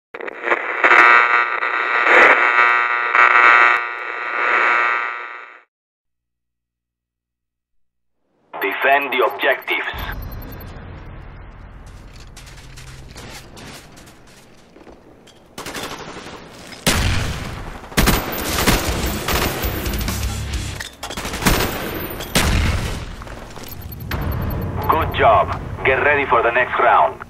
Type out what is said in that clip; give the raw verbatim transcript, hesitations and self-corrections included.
Defend the objectives. Good job. Get ready for the next round.